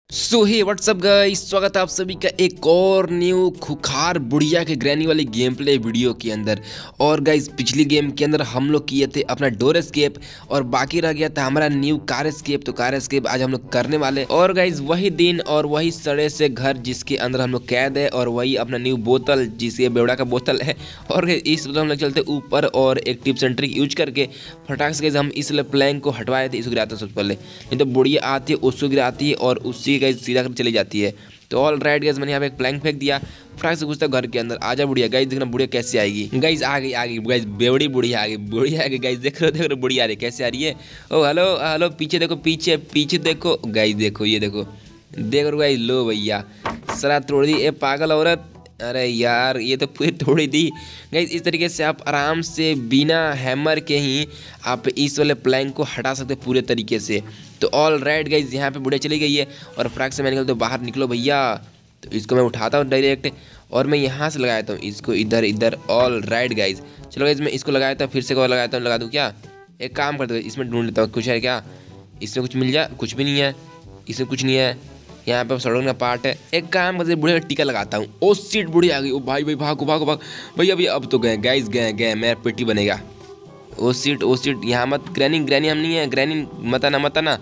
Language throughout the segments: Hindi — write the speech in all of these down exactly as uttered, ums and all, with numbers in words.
सो हे व्हाट्सअप गाइस, स्वागत है आप सभी का एक और न्यू खुखार बुढ़िया के ग्रैनी वाली गेम प्ले वीडियो के अंदर। और गाइस पिछली गेम के अंदर हम लोग किए थे अपना डोर एस्केप और बाकी रह गया था हमारा न्यू कार एस्केप। तो कार एस्केप आज हम लोग करने वाले। और गाइस वही दिन और वही सड़े से घर जिसके अंदर हम लोग कैद है, और वही अपना न्यू बोतल जिसके बेवड़ा का बोतल है। और इस बोतल हम लोग चलते ऊपर और एक टिप्स एंड ट्रिक यूज करके फटाक से हम इस प्लैंक को हटवाए थे। इसको गिराते हैं सबसे पहले, नहीं तो बुढ़िया आती है उसको गिराती है और उसी गाइस सीधा कर चली जाती है। तो ऑल राइट गाइस, मैंने यहाँ पे एक प्लैंक फेंक दिया। फटाक से घुसता घर के अंदर। आजा बुढ़िया। गाइस देखना बुढ़िया कैसे आएगी। गाइस आ गई आ गई गाइस, बेवड़ी बुढ़िया आ गई बुढ़िया आ गई। गाइस देख रहे हो देख रहे हो बुढ़िया आ रही कैसे आ रही है। ओ हेलो हेलो, पीछे देखो पीछे पीछे देखो गाइस, देखो ये देखो देखो गाइस। लो भैया सरा तोड़ दी ए पागल औरत। अरे यार ये तो पूरी तोड़ी दी। गाइस इस तरीके से आप आराम से बिना हैमर के ही आप इस वाले प्लैंक को हटा सकते हैं पूरे तरीके से। तो ऑल राइट गाइस, यहाँ पे बुढ़िया चली गई है और फटाक से मैं निकलता हूँ बाहर। निकलो भैया। तो इसको मैं उठाता हूँ डायरेक्ट और मैं यहाँ से लगाता हूँ इसको इधर इधर। ऑल राइट गाइस, चलो गाइस मैं इसको लगाता हूँ, फिर से कवर लगाता हूँ। लगा दूँ क्या? एक काम करता हूँ, इसमें ढूंढ लेता हूँ कुछ है क्या। इसमें कुछ मिल जाए? कुछ भी नहीं है, इसमें कुछ नहीं है। यहाँ पे सड़क का पार्ट है। एक काम करते बुढ़िया का टीका लगाता हूँ। ओ सीट बुढ़िया आ गई। ओ भाई भाई भागो भागो भाग भैया भैया। अब तो गए गाइस, गए गए मेरा पेटी बनेगा। ओ सीट ओ सीट यहाँ मत। ग्रैनी ग्रैनी हम नहीं है, ग्रैनी मत आना मत आना।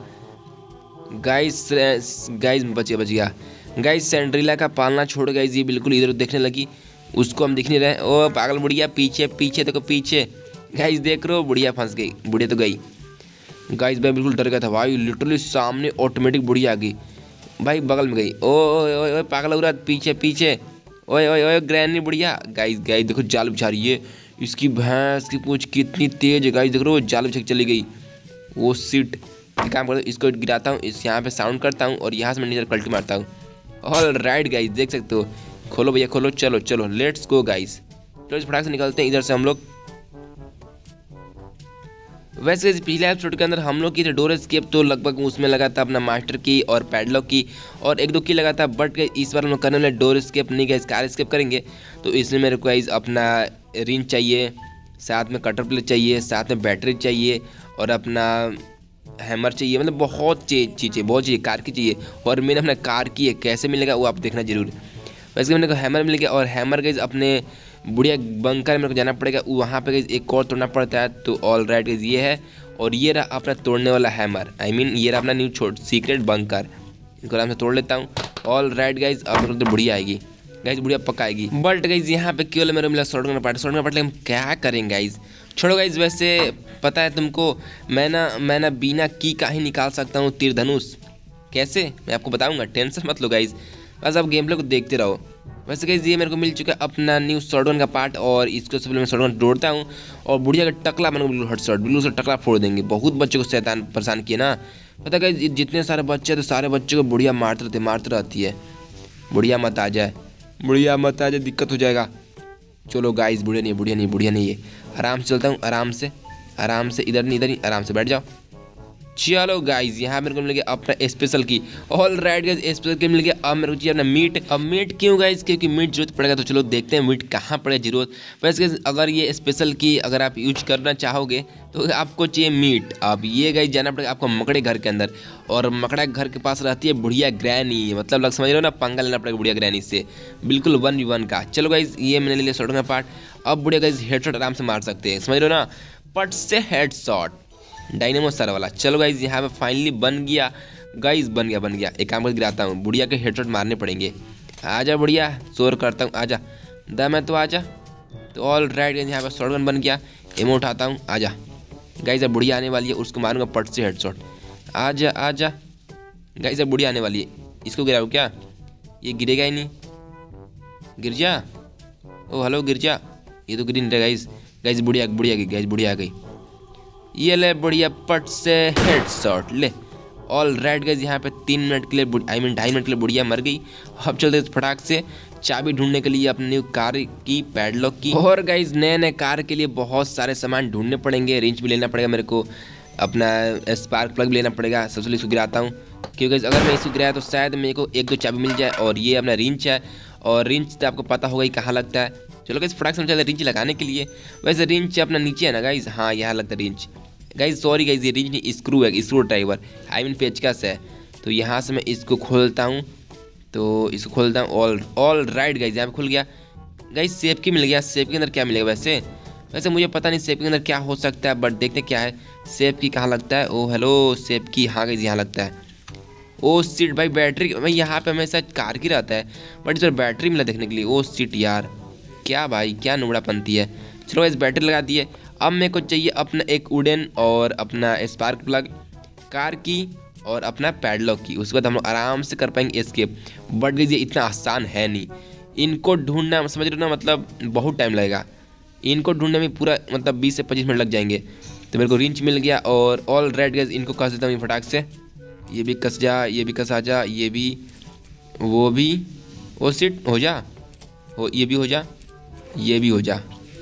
गाइस गाइस बचिए बच गया। गाइस सेंड्रिला का पालना छोड़ गाइस, ये बिल्कुल इधर देखने लगी, उसको हम दिख नहीं रहे। ओ पागल बुढ़िया पीछे पीछे देखो पीछे। गाइस देख रहे हो बुढ़िया फंस गई, बुढ़िया तो गई। गाइस मैं बिल्कुल डर गया था भाई, लिटरली सामने ऑटोमेटिक बुढ़िया आ गई भाई, बगल में गई। ओ ओए ओए पागल हो रहा पीछे पीछे। ओए ओए ओए ग्रैनी बुढ़िया। गाइस गाइस देखो जाल बिछा रही है। इसकी भैंस की पूंछ कितनी तेज है गाइस, देख रहे हो जाल बिछा के चली गई। वो सीट काम करता हूँ, इसको गिराता हूँ, इस यहाँ पे साउंड करता हूँ और यहाँ से मैं नीचे पलटी मारता हूँ। ऑल राइट गाइस देख सकते हो। खोलो भैया खोलो, चलो चलो लेट्स गो गाइस। तो इस फटाक से निकलते हैं इधर से हम लोग। वैसे पिछले एपिसोड के अंदर हम लोग की थे डोर एस्केप, तो लगभग उसमें लगा था अपना मास्टर की और पैडलॉक की और एक दो की लगा था। बट इस बार हम लोग करने वाले डोर एस्केप नहीं गए, कार एस्केप करेंगे। तो इसमें मेरे को गाइस अपना रिंच चाहिए, साथ में कटर प्लेट चाहिए, साथ में बैटरी चाहिए और अपना हैमर चाहिए। मतलब बहुत चीज़ें बहुत चीज़ें कार की चाहिए। और मैंने अपना कार की है, कैसे मिलेगा वो आप देखना जरूर। वैसे मेरे को हैमर मिल गया और हैमर गाइस अपने बुढ़िया बंकर मेरे को जाना पड़ेगा, वहाँ पे गाइस एक और तोड़ना पड़ता है। तो ऑल राइट गाइस ये है और ये रहा अपना तोड़ने वाला हैमर। आई मीन ये रहा अपना न्यू छोट सीक्रेट बंकर। इसको आराम से तोड़ लेता हूँ। ऑल राइट गाइस अब मेरे को तो बुढ़िया आएगी गाइस, बुढ़िया पकाएगी। बट गाइस यहाँ पे केवल मेरे मिला शॉर्ट करना पड़ा शॉर्ट करना पड़ा हम क्या करेंगे गाइस। छोड़ो गाइस, वैसे पता है तुमको मैं ना मैं ना बिना की का ही निकाल सकता हूँ तीर धनुष। कैसे मैं आपको बताऊँगा, टेंशन मत लो गाइस, बस आप गेम प्ले को देखते रहो। वैसे गाइस ये मेरे को मिल चुका है अपना न्यू शॉटगन का पार्ट और इसको सबसे पहले मैं शॉटगन तोड़ता हूँ और बुढ़िया का टकला मैंने बिल्कुल हट शॉट बिल्कुल टकला फोड़ देंगे। बहुत बच्चों को शैतान परेशान किए ना, पता गाइस जितने सारे बच्चे तो सारे बच्चों को बुढ़िया मारते रहते मारते रहती है। बुढ़िया मत आ जाए, बुढ़िया मत आ जाए, दिक्कत हो जाएगा। चलो गाइस बुढ़िया नहीं बुढ़िया नहीं बुढ़िया नहीं है। आराम से चलता हूँ, आराम से आराम से, इधर नहीं इधर नहीं, आराम से बैठ जाओ। चलो गाइस यहाँ मेरे को मिल गया अपना स्पेशल की। ऑल राइट गाइस स्पेशल की मिल गया। अब मेरे को चाहिए अपना मीट। अब मीट क्यों गाइस? क्योंकि मीट जरूरत पड़ेगा। तो चलो देखते हैं मीट कहाँ पड़े जरूरत। वैसे अगर ये स्पेशल की अगर आप यूज करना चाहोगे तो आपको चाहिए मीट। अब ये गाइस जाना पड़ेगा आपको मकड़े घर के अंदर, और मकड़ा घर के पास रहती है बुढ़िया ग्रैनी। मतलब लग समझ रहे हो ना, पंगा लेना पड़ेगा बुढ़िया ग्रैनी से, बिल्कुल वन वी वन का। चलो गाइस ये मैंने ले लिया शॉट का पार्ट। अब बुढ़िया गाइस हेडशॉट आराम से मार सकते हैं, समझ रहे हो ना, पट से हेडशॉट डायनेमो सर वाला। चलो गाइज यहाँ पे फाइनली बन गया गाइज, बन गया बन गया। एक काम कर गिराता हूँ, बुढ़िया के हेडशॉट मारने पड़ेंगे। आजा बुढ़िया, शोर करता हूँ, आजा दा मैं तो आजा। तो ऑल राइट गाइज यहाँ पे शॉटगन बन गया। एमो उठाता हूँ, आजा गाइज। अब बुढ़िया आने वाली है, उसको मारूंगा पट से हेडशॉट। आजा आजा गाइज, अब बुढ़िया आने वाली है, इसको गिराऊँ क्या? ये गिरेगा ही नहीं, गिर जा। ओ हेलो गिर जा, ये तो गिर नहीं रहा गाइज। गाइज बुढ़िया बुढ़िया गई गाइज, बुढ़िया आ गई। ये ले बुढ़िया पट से हेडशॉट ले। ऑल राइट गाइस यहाँ पे तीन मिनट के लिए आई मीन ढाई मिनट के लिए बुढ़िया मर गई। अब चलते फटाक से चाबी ढूंढने के लिए अपनी कार की पैडलॉक की। और गाइस नए नए कार के लिए बहुत सारे सामान ढूंढने पड़ेंगे। रिंच भी लेना पड़ेगा मेरे को, अपना स्पार्क प्लग भी लेना पड़ेगा। सबसे पहले इसको गिराता हूँ, क्योंकि अगर मैं इसको गिराया तो शायद मेरे को एक दो चाबी मिल जाए। और ये अपना रिंच है, और रिंच तो आपको पता होगा ही कहाँ लगता है। चलो गाइस फटाक से चलते रिंच लगाने के लिए। वैसे रिंच अपना नीचे है ना गाइस, हाँ यहाँ लगता है रिंच। गाइज सॉरी गाइज ये रिंच नहीं स्क्रू है, स्क्रू ड्राइवर आई मीन पेचकस है। तो यहाँ से मैं इसको खोलता हूँ, तो इसको खोलता हूँ। ऑल ऑल राइट गाइज, यहाँ पे खुल गया गाइज। सेफ की मिल गया। सेफ के अंदर क्या मिलेगा वैसे वैसे मुझे पता नहीं सेफ के अंदर क्या हो सकता है, बट देखते क्या है। सेफ की कहाँ लगता है? ओ हेलो, सेफ की हाँ गाइज यहाँ लगता है। ओ सीट भाई, बैटरी भाई यहाँ पे हमेशा कार की रहता है, बट इस पर बैटरी मिला देखने के लिए। ओ सीट यार, क्या भाई क्या नुबड़ापंती है। चलो इस बैटरी लगा दिए। अब मेरे को चाहिए अपना एक वुडन और अपना स्पार्क प्लग, कार की और अपना पैडलॉक की। उसके बाद हम लोग आराम से कर पाएंगे एस्केप। बट ये इतना आसान है नहीं, इनको ढूंढना समझ रहे हो ना, मतलब बहुत टाइम लगेगा। इनको ढूंढने में पूरा मतलब बीस से पच्चीस मिनट लग जाएंगे। तो मेरे को रिंच मिल गया और ऑल राइट गाइस, इनको कस देता हूँ फटाक से। ये भी कस जा, ये भी कस आ जा, ये भी, वो भी, वो सीट हो जा, हो ये भी हो जा, ये भी हो जा।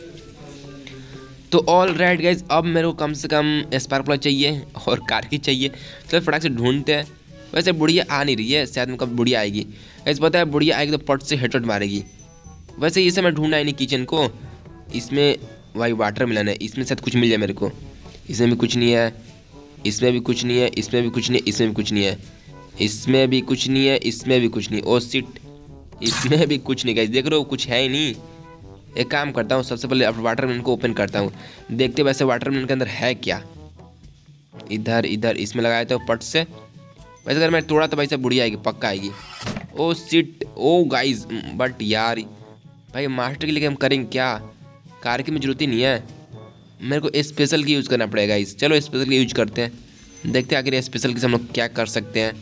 तो ऑल राइट गाइज, अब मेरे को कम से कम स्पार्क प्लग चाहिए और कार की चाहिए। चलो फटाक से ढूंढते हैं। वैसे बुढ़िया आ नहीं रही है, शायद में कब बुढ़िया आएगी। गाइज पता है बुढ़िया आएगी तो पट से हेडशॉट मारेगी। वैसे ये सब मैं ढूंढा ही नहीं किचन को। इसमें भाई वाटर मिलन है, इसमें शायद कुछ मिल जाए मेरे को। इसमें भी कुछ नहीं है, इसमें भी कुछ नहीं है, इसमें भी कुछ नहीं है, इसमें भी कुछ नहीं है, इसमें भी कुछ नहीं है, इसमें भी कुछ नहीं। ओ सिट, इसमें भी कुछ नहीं गाइज, देख रहे हो कुछ है ही नहीं। एक काम करता हूँ, सबसे पहले वाटरमेलन को ओपन करता हूँ, देखते वैसे वाटरमेलन के अंदर है क्या। इधर इधर इसमें लगाया था पट से। वैसे अगर मैं तोड़ा तो भाई सब बुढ़िया आएगी, पक्का आएगी। Oh shit, oh guys, but यार भाई मास्टर के लिए हम करेंगे क्या? कार की में जरूरत ही नहीं है, मेरे को स्पेशल की यूज़ करना पड़ेगा इस। चलो स्पेशल की यूज करते हैं, देखते हैं आखिर स्पेशल की से हम लोग क्या कर सकते हैं।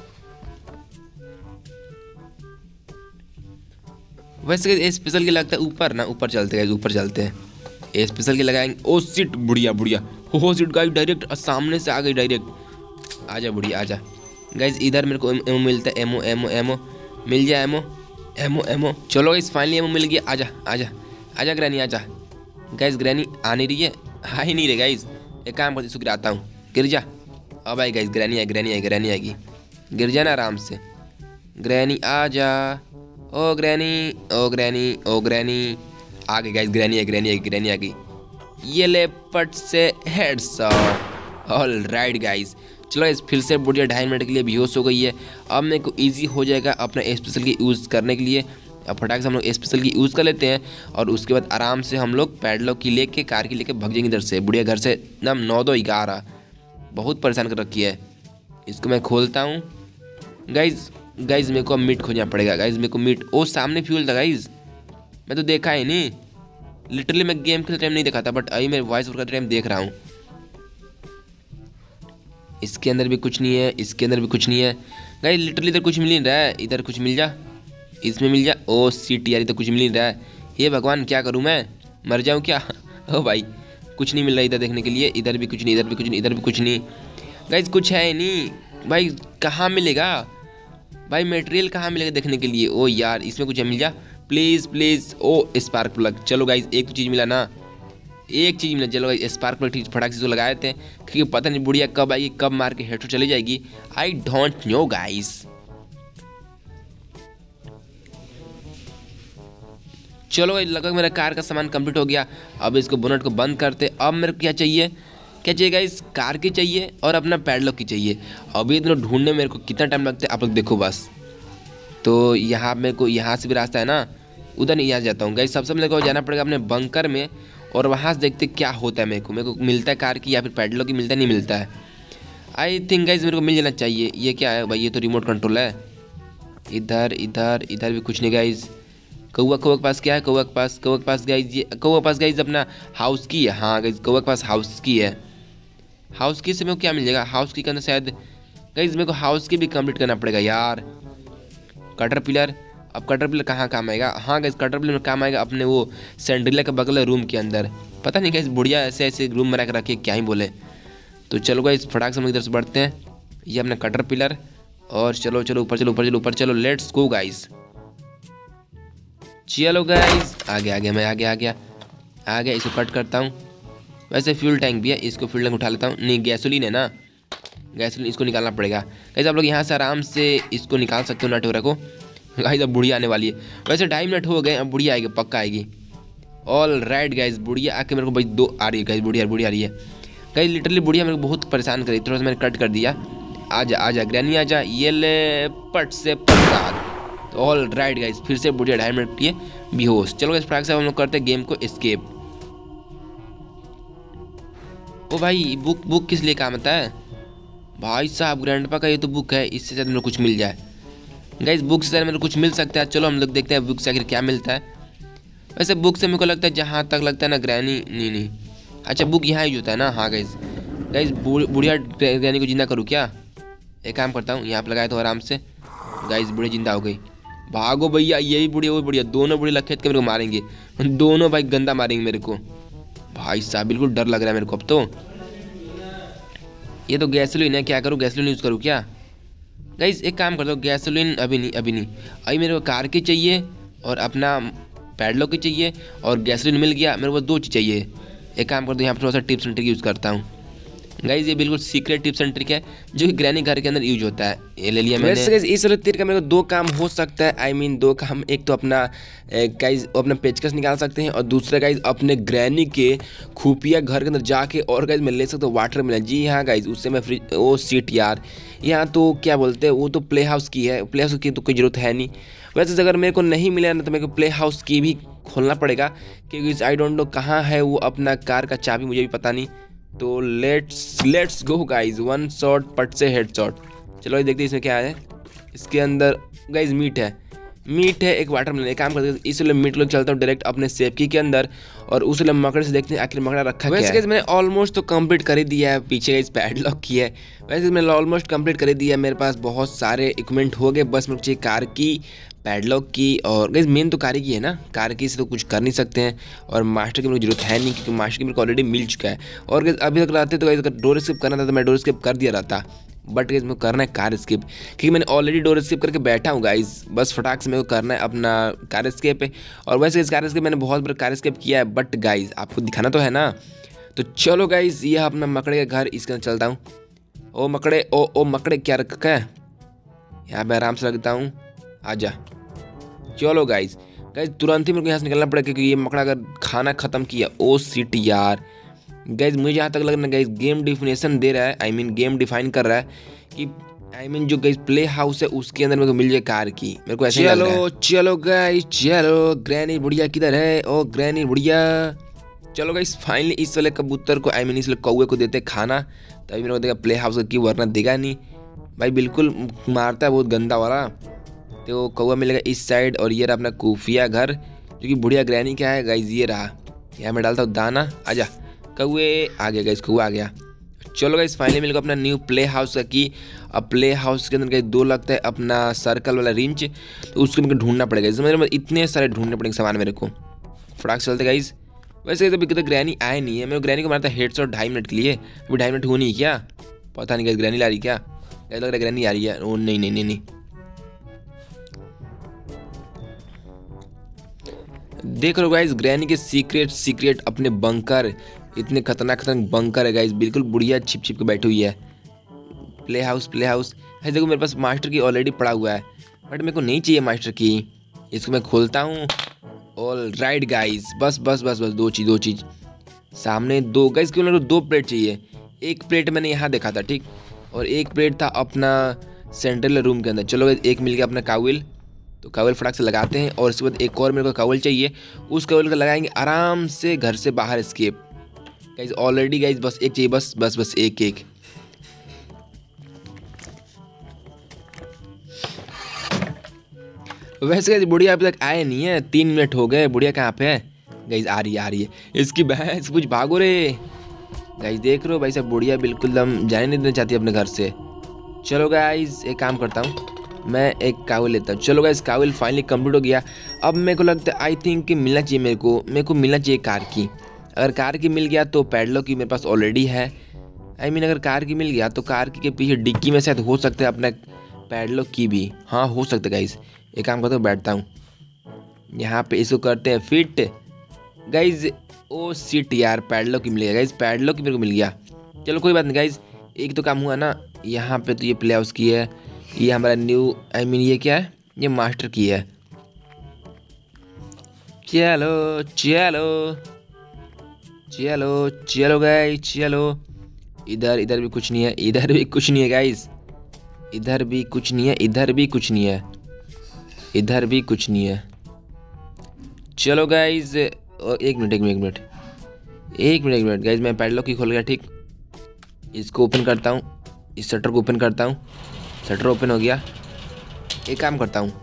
वैसे स्पेशल की लगता है ऊपर ना, ऊपर चलते हैं, ऊपर चलते हैं, स्पेशल की लगाएंगे। ओ सिट, बुढ़िया बुढ़िया, हो सिट गाइस, डायरेक्ट सामने से आ गई डायरेक्ट। आजा बुढ़िया आजा। गाइस इधर मेरे को एमो मिलता है, एमो एमो एमो मिल जाए, एमो एमो एमो। चलो गाइस फाइनली एमो मिल गया। आजा आजा आजा ग्रैनी आजा। गाइस ग्रैनी आ नहीं रही है, आ ही नहीं रही गाइस। एक काम करते, इसको गिराता हूँ, गिर जा। अब आई गाइस, ग्रैनी आई, ग्रैनी आई, ग्रैनी आएगी। गिर जाना आराम से, ग्रैनी आजा। Oh granny, oh granny, oh granny आ गई गाइस, ग्रैनी है, ग्रैनी है, ग्रैनी आ गई। ये ले पट से हेडशॉट। ऑल राइट गाइस, चलो इस फिर से बुढ़िया ढाई मिनट के लिए बेहोश हो गई है। अब मेरे को इजी हो जाएगा अपना स्पेशल की यूज़ करने के लिए। अब फटाक से हम लोग स्पेशल की यूज़ कर लेते हैं और उसके बाद आराम से हम लोग पैडलॉक की लेके कार की लेके भाग जाएंगे इधर से। बुढ़िया घर से एकदम नौ दो ग्यारह बहुत परेशान कर रखी है। इसको मैं खोलता हूँ। गाइज गाइज मेरे को अब मीट खोजना पड़ेगा। गाइज मेरे को मीट, ओ सामने फ्यूल था गाइज, मैं तो देखा ही नहीं। लिटरली मैं गेम खेलते टाइम नहीं देखा था, बट अभी मैं वॉइस ओवर करते टाइम देख रहा हूँ। इसके अंदर भी कुछ नहीं है, इसके अंदर भी कुछ नहीं है। गाइज लिटरली इधर कुछ मिल नहीं रहा है। इधर कुछ मिल जा, इसमें मिल जा। ओ सीट यार, इधर कुछ मिल नहीं रहा है। हे भगवान क्या करूँ मैं, मर जाऊँ क्या? ओ भाई कुछ नहीं मिल रहा इधर देखने के लिए। इधर भी कुछ नहीं, इधर भी कुछ नहीं, इधर भी कुछ नहीं। गाइज कुछ है ही नहीं भाई, कहाँ मिलेगा भाई मटेरियल, कहाँ मिलेगा देखने के लिए? ओ यार इसमें कुछ मिल जा please please. Oh spark plug, चलो गाइज एक तो चीज़ मिला ना, एक चीज़ मिला। चलो गाइज स्पार्क प्लग ठीक फटाक से तो लगाए थे, क्योंकि पता नहीं बुढ़िया कब आएगी, कब मार के हेडशॉट चली जाएगी। I don't know guys. चलो भाई लगभग मेरा कार का सामान कंप्लीट हो गया। अब इसको बोनट को बंद करते। अब मेरे को क्या चाहिए, क्या चाहिए गाइस? कार की चाहिए और अपना पैडलॉक की चाहिए। अभी दोनों ढूंढने में मेरे को कितना टाइम लगता है आप लोग देखो बस। तो यहाँ मेरे को यहाँ से भी रास्ता है ना, उधर नहीं, यहाँ जाता हूँ गाइस। सबसे मेरे को जाना पड़ेगा अपने बंकर में और वहाँ से देखते क्या होता है। मेरे को मेरे को मिलता है कार की या फिर पैडलॉक की, मिलता है नहीं मिलता है। आई थिंक गाइस मेरे को मिल जाना चाहिए। ये क्या है भाई, ये तो रिमोट कंट्रोल है। इधर इधर इधर भी कुछ नहीं गाइस। कौआ कौआ के पास क्या है? कौआ के पास कौआ के पास गाइज, ये कौआ पास गाइज अपना हाउस की है। हाँ गाइज कौआ के पास हाउस की है। हाउस की से मेरे को क्या मिल जाएगा? हाउस की के अंदर शायद गाइज मेरे को हाउस की भी कंप्लीट करना पड़ेगा यार। कटर पिलर, अब कटर पिलर कहाँ काम आएगा? हाँ गाइज कटर पिलर में काम आएगा अपने वो सैंड्रिला के बगल रूम के अंदर। पता नहीं गाइज बुढ़िया ऐसे ऐसे रूम में रख रखे क्या ही बोले। तो चलो गाइज फटाक से हम इधर से बढ़ते हैं। ये अपना कटर पिलर और चलो चलो ऊपर चलो ऊपर चलो ऊपर चलो, लेट्स गो गाइज। चलो गाइस आगे आगे मैं आगे आ गया आ गया। इसको कट करता हूँ। वैसे फ्यूल टैंक भी है, इसको फ्यूल टैंक उठा लेता हूँ। नहीं गैसोलीन है ना, गैसोलीन इसको निकालना पड़ेगा। गाइस आप लोग यहाँ से आराम से इसको निकाल सकते हो नट वगैरह को। गाइस अब बुढ़िया आने वाली है। वैसे ढाई मिनट हो गए, अब बुढ़िया आएगी, पक्का आएगी। ऑल राइट गाइस, बुढ़िया आके मेरे को भाई दो आ रही है गाइस। बुढ़िया बुढ़िया आ रही है गाइस। लिटरली बुढ़िया मेरे को बहुत परेशान करी, थोड़ा सा मैंने कट कर दिया। आजा आजा ग्रैनी आजा, ये ले पट से प्रसाद। तो ऑल राइट गाइस, फिर से बुढ़िया ढाई मिनट की बेहोश। चलो गाइस फटाक से हम लोग करते हैं गेम को एस्केप। ओ भाई बुक बुक किस लिए काम आता है भाई साहब? ग्रैंडपा का ये तो बुक है, इससे शायद मेरे कुछ मिल जाए गाइस। बुक से मेरे कुछ मिल सकता है। चलो हम लोग देखते हैं बुक से आखिर क्या मिलता है। वैसे बुक से मेरे को लगता है जहाँ तक लगता है ना ग्रैनी नहीं नहीं अच्छा बुक यहाँ ही होता है ना। हाँ गाइस गाइस बुढ़िया ग्रैनी को जिंदा करूँ क्या? एक काम करता हूँ, यहाँ पे लगाया तो आराम से। गाइस बुढ़िया जिंदा हो गई। भागो भैया, यही बुढ़िया वो बुढ़िया, दोनों बुढ़िया लखेत के मेरे को मारेंगे। दोनों भाई गंदा मारेंगे मेरे को भाई साहब। बिल्कुल डर लग रहा है मेरे को अब तो। ये तो गैसोलीन है, क्या करूँ? गैसोलीन यूज़ करूँ क्या? गाइस एक काम करता हूँ, गैसोलीन अभी नहीं अभी नहीं अभी मेरे को कार की चाहिए और अपना पैडलॉक की चाहिए और गैसोलीन मिल गया। मेरे को दो चीज़ चाहिए। एक काम करता हूँ, यहाँ पर थोड़ा सा टिप्स एंड ट्रिक यूज़ करता हूँ। गाइस ये बिल्कुल सीक्रेट टिप्स एंड ट्रिक है जो कि ग्रैनी घर के अंदर यूज होता है। ये ले लिया मैंने। वैसे इस वाले तीर का मेरे को दो काम हो सकता है। आई I मीन mean, दो काम। एक तो अपना गाइस अपना पेचकस निकाल सकते हैं और दूसरा गाइस अपने ग्रैनी के खुफिया घर के अंदर जाके और गाइस मैं ले सकता हूँ वाटर मिला। जी हाँ गाइस, उससे मैं फ्रिज ओ सीट यार, यहाँ तो क्या बोलते हैं, वो तो प्ले हाउस की है। प्ले हाउस की तो कोई ज़रूरत है नहीं। वैसे अगर मेरे को नहीं मिला ना तो मेरे को प्ले हाउस की भी खोलना पड़ेगा, क्योंकि आई डोंट नो कहाँ है वो अपना कार का चाबी, मुझे भी पता नहीं। तो let's let's go guys, one shot पट से हेड शॉट। चलो ये देखते हैं इसमें क्या है। इसके अंदर गाइज मीट है, मीट है एक वाटर मिलन। एक काम करते हैं, इसलिए मीट लोग चलता हूँ डायरेक्ट अपने सेफकी के अंदर और उस मकड़े से देखते हैं आखिर मकड़ा रखा क्या है। वैसे मैंने ऑलमोस्ट तो कंप्लीट कर ही दिया है। पीछे इस पैडलॉक की है। वैसे मैंने ऑलमोस्ट कंप्लीट कर ही दिया है। मेरे पास बहुत सारे इक्विपमेंट हो गए, बस मुझे चाहिए कार की, पैडलॉक की और गाइस मेन तो कार की है ना। कार की से तो कुछ कर नहीं सकते हैं और मास्टर की मेरे को जरूरत है नहीं, क्योंकि मास्टर की मेरे को ऑलरेडी मिल चुका है। और गाइस अभी तक रहते तो गाइस अगर डोर स्किप करना था तो मैं डोर स्किप कर दिया रहता, बट गाइस मेरे को करना है कार स्किप, क्योंकि मैंने ऑलरेडी डोर स्किप करके बैठा हूँ गाइस। बस फटाक से मेरे को करना है अपना कार स्किप है। और वैसे इस कार स्किप मैंने बहुत बार कार स्किप किया है, बट गाइस आपको दिखाना तो है ना। तो चलो गाइस ये अपना मकड़े का घर, इसके अंदर चलता हूँ। ओ मकड़े, ओ ओ मकड़े क्या रखा है यहाँ पे? आराम से रखता हूँ, आजा। चलो गाइस गाइस तुरंत ही मेरे को यहाँ से निकलना पड़ेगा, क्योंकि ये मकड़ा अगर खाना खत्म किया। ओ सीट यार गाइस, मुझे जहाँ तक लग रहा है गाइस गेम डिफिनेशन दे रहा है। आई मीन गेम डिफाइन कर रहा है कि आई मीन जो गाइस प्ले हाउस है उसके अंदर मेरे को मिल जाए कार की। मेरे को ऐसे लग रहा है। चलो गाइस चलो, ग्रैनी बुढ़िया किधर है? ओ ग्रैनी बुढ़िया। चलो गाइस फाइनली इस वाले कबूतर को, आई मीन इस वाले कौवे को देते खाना, तभी मेरे को देगा प्ले हाउस की, वरना देगा नहीं भाई। बिल्कुल मारता है बहुत गंदा वाला। तो कौवा मिलेगा इस साइड और ये रहा अपना खुफिया घर, जो कि बुढ़िया ग्रैनी का है गाइस। ये रहा, यहाँ मैं डालता हूँ दाना। आजा कौवे, आ गया गाइस, कौवा आ गया। चलो गाइस फाइनली मिल गया अपना न्यू प्ले हाउस का की। अब प्ले हाउस के अंदर गाइस दो लगता है अपना सर्कल वाला रिंच, तो उसको मेरे को ढूंढना पड़ेगा। इसमें मेरे इतने सारे ढूंढने पड़ेंगे सामान मेरे को। फटाक से चलते गाइस। वैसे अभी तो ग्रैनी आए नहीं है। मेरे ग्रैनी को मारता है हेड शॉट ढाई मिनट के लिए। अभी ढाई मिनट होनी है क्या? पता नहीं गाइस, ग्रैनी ला रही क्या? लग रहा है ग्रैनी आ रही है। ओ नहीं नहीं नहीं नहीं, देख लो गाइस ग्रैनी के सीक्रेट सीक्रेट अपने बंकर, इतने खतरनाक खतरनाक बंकर है गाइस। बिल्कुल बुढ़िया छिप छिप के बैठी हुई है। प्ले हाउस प्ले हाउस है। देखो मेरे पास मास्टर की ऑलरेडी पड़ा हुआ है, बट मेरे को नहीं चाहिए मास्टर की। इसको मैं खोलता हूँ। ऑल राइट गाइस, बस बस बस बस दो चीज़ दो चीज़ सामने दो गाइस, क्यों मेरे को दो प्लेट चाहिए। एक प्लेट मैंने यहाँ देखा था ठीक, और एक प्लेट था अपना सेंट्रल रूम के अंदर। चलो एक मिल गया अपना काविल, तो कावल फटाक से लगाते हैं। और इसके बाद एक और मेरे को कावल चाहिए, उस कावल को लगाएंगे आराम से घर से बाहर एस्केप। गाइस ऑलरेडी गाइस बस एक चाहिए, बस बस बस एक एक। वैसे गाइस बुढ़िया अभी तक आए नहीं है, तीन मिनट हो गए। बुढ़िया कहाँ पे है? गाइस आ रही है आ रही है। इसकी भैंस कुछ भागो रे। गाइस देख रहे हो भाई साहब, बुढ़िया बिल्कुल दम जाने नहीं देना चाहती अपने घर से। चलो गाइस एक काम करता हूँ, मैं एक काविल लेता हूँ। चलो गाइस काविल फाइनली कंप्लीट हो गया। अब मेरे को लगता है आई थिंक कि मिलना चाहिए मेरे को मेरे को मिलना चाहिए कार की। अगर कार की मिल गया तो पैडलॉक की मेरे पास ऑलरेडी है। आई मीन अगर कार की मिल गया तो कार की के पीछे डिक्की में शायद हो सकता है अपना पैडलॉक की भी। हाँ हो सकता है गाइस। एक काम करता हूँ, बैठता हूँ यहाँ पे, इसको करते हैं फिट गाइस। ओ सीट यार, पैडलॉक की मिल गया गाइस, पैडलॉक की मेरे को मिल गया। चलो कोई बात नहीं गाइस, एक तो काम हुआ ना। यहाँ पे तो ये प्ले हाउस की है, ये हमारा न्यू आई मीन ये क्या है, ये मास्टर की है। चलो चलो चलो चलो गाइस चलो। इधर इधर भी कुछ नहीं है, इधर भी कुछ नहीं है गाइस। इधर भी कुछ नहीं है, इधर भी कुछ नहीं है, इधर भी कुछ नहीं है। चलो गाइज एक मिनट एक मिनट एक मिनट एक मिनट एक मिनट गाइज, मैं पैडलॉक ही खोल गया। ठीक, इसको ओपन करता हूँ, इस शटर को ओपन करता हूँ, शटर ओपन हो गया। एक काम करता हूँ,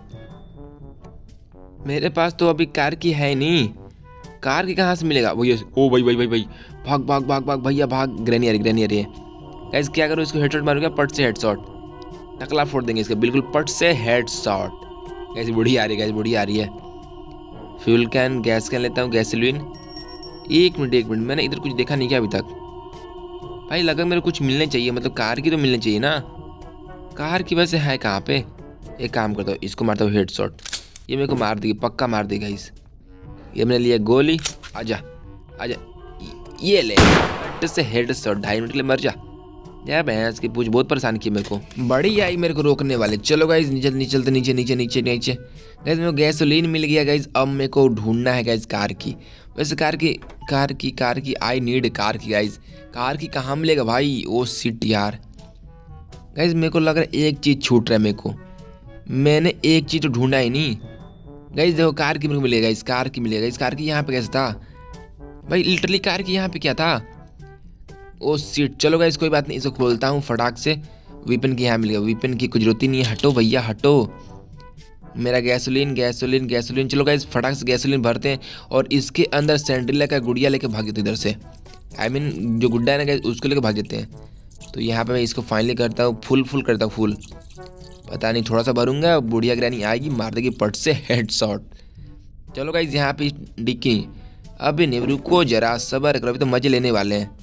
मेरे पास तो अभी कार की है नहीं, कार की कहाँ से मिलेगा भैया? ओ भाई भाई भाई भाई भाग भाग भाग भाग भैया भाग, ग्रैनी आ रही ग्रैनी आ रही है। गाइस क्या करूँ, इसको हेडशॉट मारूंगा, पट से हेडशॉट, टकला फोड़ देंगे इसका, बिल्कुल पट से हेडशॉट। गाइस बुढ़ी आ रही है, गाइस बुढ़ी आ रही है। फ्यूल कैन, गैस कैन लेता हूँ, गैसोलीन। एक मिनट एक मिनट, मैंने इधर कुछ देखा नहीं क्या अभी तक? भाई लगा मेरे कुछ मिलने चाहिए, मतलब कार की तो मिलनी चाहिए ना। कार की वैसे है कहाँ पे? एक काम करता हूँ, इसको मारता हूँ हेडशॉट, ये मेरे को मार देगी, पक्का मार देगा इस। ये मैंने लिया गोली, आजा आजा, ये ले से हेडशॉट, ढाई मिनट के लिए मर जा। यार भैंस की पूछ बहुत परेशान की मेरे को, बड़ी आई मेरे को रोकने वाले। चलो गाइज नीचे नीचे चलते, नीचे नीचे नीचे नीचे। गाइज मेरे को गैसोलीन मिल गया गाइज, अब मेरे को ढूंढना है गाइज कार की। वैसे car key car key car key I need car key guys, car key कहाँ मिलेगा भाई? ओ सिट यार। गाइज मेरे को लग रहा है एक चीज़ छूट रहा है मेरे को, मैंने एक चीज़ तो ढूंढा ही नहीं। गाइज देखो कार की मेरे को मिलेगा, इस कार की मिलेगा, इस कार की यहाँ पे कैसे था भाई? लिटरली कार की यहाँ पे क्या था? ओ सीट। चलो गाइज कोई बात नहीं, इसको खोलता हूँ फटाक से। वीपन की यहाँ मिलेगा, वीपन की कुछ जरूरत ही नहीं है, हटो भैया हटो। मेरा गैसोलीन गैसोलीन गैसोलीन। चलो गाइज फटाक से गैसोलीन भरते हैं और इसके अंदर सैंड्रिला का गुड़िया लेके भाग जाते इधर से। आई I मीन mean, जो गुड्डा है ना गाइज उसको लेके भाग जाते हैं। तो यहाँ पे मैं इसको फाइनली करता हूँ, फुल फुल करता हूँ फुल। पता नहीं थोड़ा सा भरूंगा, बुढ़िया ग्रैनी आएगी मार देगी पट से हेडशॉट। चलो गाइज यहाँ पे डिक्की, अभी नहीं, रुको जरा सबर करो, अभी तो मजे लेने वाले हैं।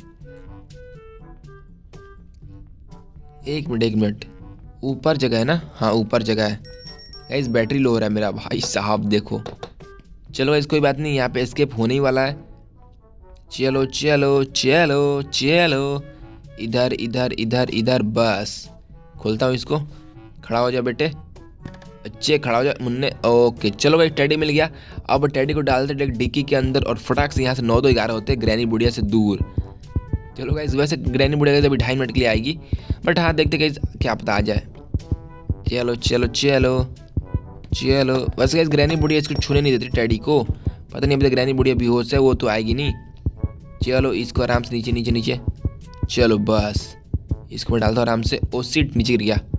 एक मिनट एक मिनट, ऊपर जगह है ना? हाँ ऊपर जगह है। गाइज बैटरी लो हो रहा है मेरा भाई साहब, देखो। चलो गाइज कोई बात नहीं, यहाँ पे एस्केप होने ही वाला है। चलो चलो चलो चलो, इधर इधर इधर इधर, बस खोलता हूँ इसको। खड़ा हो जा बेटे, अच्छे खड़ा हो जा मुन्ने। ओके चलो भाई टेडी मिल गया। अब टेडी को डालते डायरेक्ट डिक्की के अंदर और फटाक से यहाँ से नौ दो ग्यारह होते हैं ग्रैनी बुढ़िया से दूर। चलो गाइस वैसे ग्रैनी बुढ़िया अभी ढाई मिनट के लिए आएगी, बट हाँ देखते गाइस क्या पता आ जाए। चलो चलो चलो चलो। वैसे गाइस ग्रैनी बुढ़िया इसको छूने नहीं देती टेडी को, पता नहीं अभी तक ग्रैनी बुढ़िया बेहोश है, वो तो आएगी नहीं। चलो इसको आराम से नीचे नीचे नीचे, चलो बस इसको मैं डालता हूँ आराम से। ओ सीट नीचे गिर गया,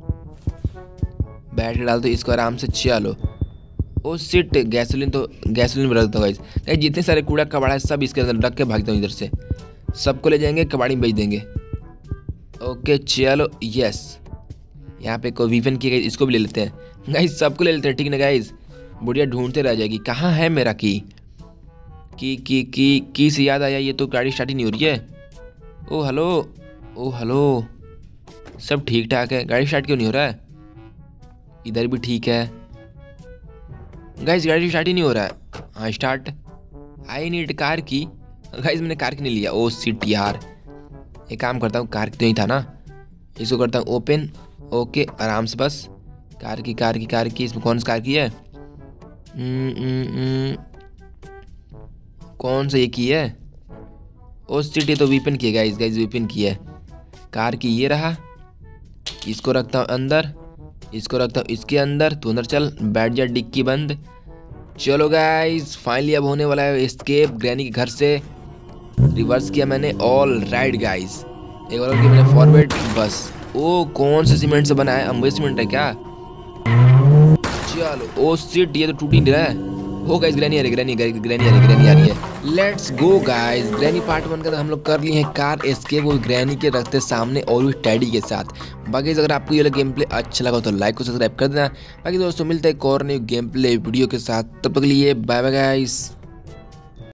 बैठ के डाल दो इसको आराम से। चलो ओ सिट, गैसोलीन तो गैसोलीन में रख दो गाइस। गाइस जितने सारे कूड़ा कबाड़ा है सब इसके अंदर रख के भागता हूँ इधर से, सबको ले जाएंगे कबाड़ी में बेच देंगे। ओके चलो यस। यहाँ पे कोई वीपन की गाइस, इसको भी ले लेते हैं गाइस, सबको ले लेते हैं ठीक ना गाइस। बुढ़िया ढूंढते रह जाएगी, कहाँ है मेरा की की की की की से याद आया, ये तो गाड़ी स्टार्ट ही नहीं हो रही है। ओ हेलो ओ हेलो, सब ठीक ठाक है, गाड़ी स्टार्ट क्यों नहीं हो रहा है? इधर भी ठीक है गाइस, गाड़ी स्टार्ट ही नहीं हो रहा है। हाँ start, I need car key. Guys मैंने कार की नहीं लिया, ओ सिट यार। एक काम करता हूँ, कार की तो नहीं था ना, इसको करता हूँ ओपन। ओके आराम से बस, car key car key car की। इसमें कौन सी कार की है? न, न, न, कौन सा ये की है? ओ सिट ये तो वीपन की है गाइस, गाइस वीपन की है। कार की ये रहा, इसको रखता हूँ अंदर, इसको रखता हूँ इसके अंदर। तो अंदर चल, बैठ जा डिक्की बंद। चलो गाइस फाइनली अब होने वाला है एस्केप ग्रैनी के घर से। रिवर्स किया मैंने, ऑल राइट गाइस। एक बार किया मैंने फॉरवर्ड, बस। ओ कौन से सीमेंट से बना है? अम्बे सीमेंट है क्या? चलो ओ शिट, ये तो टूट ही नहीं रहा है। हो गाइस ग्रैनी आ रही ग्रैनी ग्रैनी आ रही ग्रैनी आ रही है। Let's go guys, granny part one का हम लोग कर लिए हैं कार एस्केप, वो ग्रैनी के रखते सामने और भी टैडी के साथ। बाकी अगर आपको ये गेम प्ले अच्छा लगा तो लाइक को सब्सक्राइब कर देना। बाकी दोस्तों मिलते हैं एक और नई गेम प्ले वीडियो के साथ, तब तक के लिए बाय बाय गाइस।